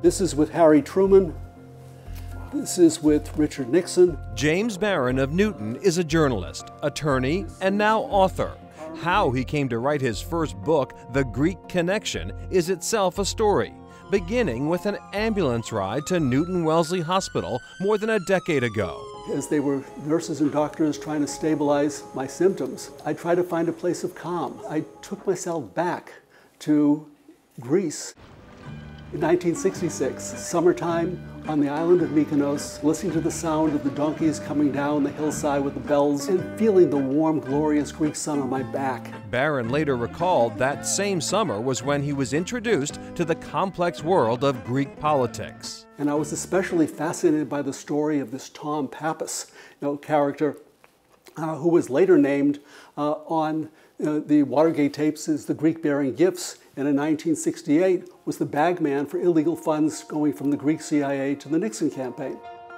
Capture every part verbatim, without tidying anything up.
This is with Harry Truman. This is with Richard Nixon. James Barron of Newton is a journalist, attorney, and now author. How he came to write his first book, The Greek Connection, is itself a story, beginning with an ambulance ride to Newton Wellesley Hospital more than a decade ago. As they were nurses and doctors trying to stabilize my symptoms, I tried to find a place of calm. I took myself back to Greece in nineteen sixty-six, summertime on the island of Mykonos, listening to the sound of the donkeys coming down the hillside with the bells and feeling the warm, glorious Greek sun on my back. Barron later recalled that same summer was when he was introduced to the complex world of Greek politics. And I was especially fascinated by the story of this Tom Pappas, you know, character uh, who was later named uh, on uh, the Watergate tapes as the Greek-bearing gifts, and in nineteen sixty-eight was the bagman for illegal funds going from the Greek C I A to the Nixon campaign.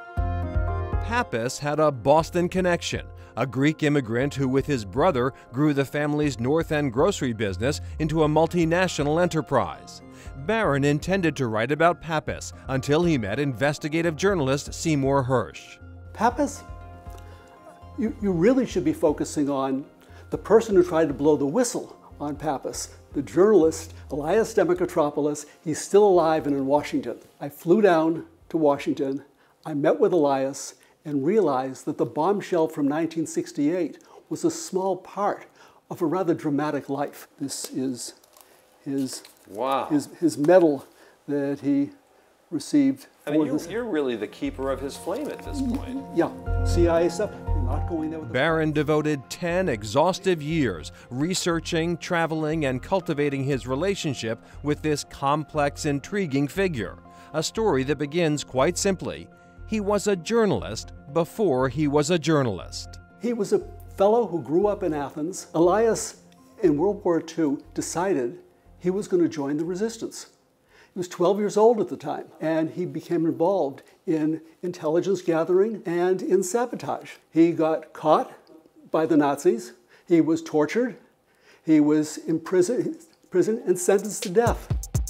Pappas had a Boston connection, a Greek immigrant who with his brother grew the family's North End grocery business into a multinational enterprise. Barron intended to write about Pappas until he met investigative journalist Seymour Hersh. Pappas, you, you really should be focusing on the person who tried to blow the whistle on Pappas, the journalist Elias Demokotropoulos. He's still alive and in Washington. I flew down to Washington, I met with Elias, and realized that the bombshell from nineteen sixty-eight was a small part of a rather dramatic life. This is his, wow. his, his medal that he received. I mean, for you're, his, you're really the keeper of his flame at this point. Yeah, C I A stuff, you're not going there with the... Barron devoted ten exhaustive years researching, traveling, and cultivating his relationship with this complex, intriguing figure. A story that begins quite simply. He was a journalist before he was a journalist. He was a fellow who grew up in Athens. Elias, in World War Two, decided he was going to join the resistance. He was twelve years old at the time, and he became involved in intelligence gathering and in sabotage. He got caught by the Nazis. He was tortured. He was imprisoned, prison and sentenced to death.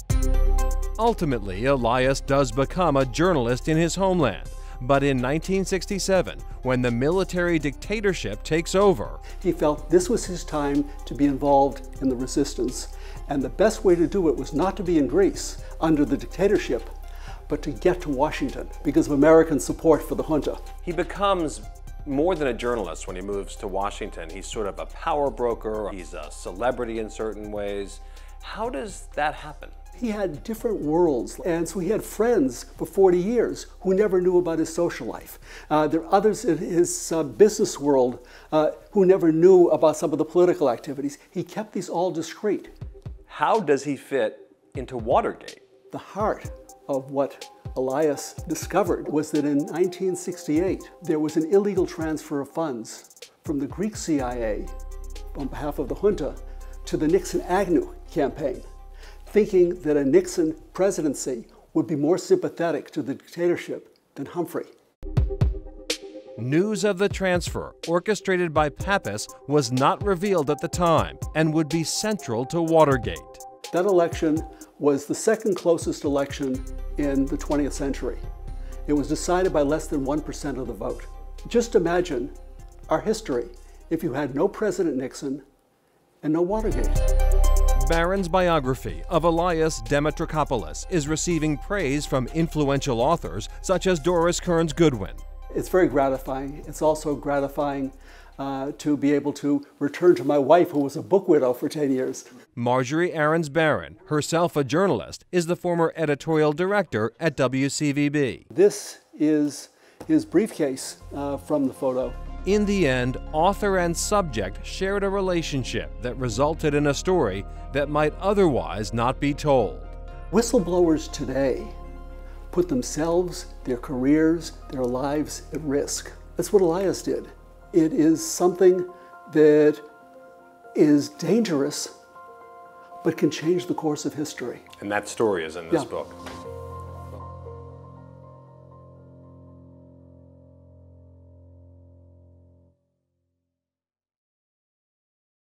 Ultimately, Elias does become a journalist in his homeland. But in nineteen sixty-seven, when the military dictatorship takes over, he felt this was his time to be involved in the resistance. And the best way to do it was not to be in Greece under the dictatorship, but to get to Washington because of American support for the junta. He becomes more than a journalist when he moves to Washington. He's sort of a power broker. He's a celebrity in certain ways. How does that happen? He had different worlds, and so he had friends for forty years who never knew about his social life. Uh, there are others in his uh, business world uh, who never knew about some of the political activities. He kept these all discreet. How does he fit into Watergate? The heart of what Elias discovered was that in nineteen sixty-eight, there was an illegal transfer of funds from the Greek C I A on behalf of the junta to the Nixon-Agnew campaign, thinking that a Nixon presidency would be more sympathetic to the dictatorship than Humphrey. News of the transfer, orchestrated by Pappas, was not revealed at the time and would be central to Watergate. That election was the second closest election in the twentieth century. It was decided by less than one percent of the vote. Just imagine our history if you had no President Nixon and no Watergate. Barron's biography of Elias Demokotropoulos is receiving praise from influential authors such as Doris Kearns Goodwin. It's very gratifying. It's also gratifying uh, to be able to return to my wife, who was a book widow for ten years. Marjorie Aarons Barron, herself a journalist, is the former editorial director at W C V B. This is his briefcase uh, from the photo. In the end, author and subject shared a relationship that resulted in a story that might otherwise not be told. Whistleblowers today put themselves, their careers, their lives at risk. That's what Elias did. It is something that is dangerous, but can change the course of history. And that story is in this Yeah. book.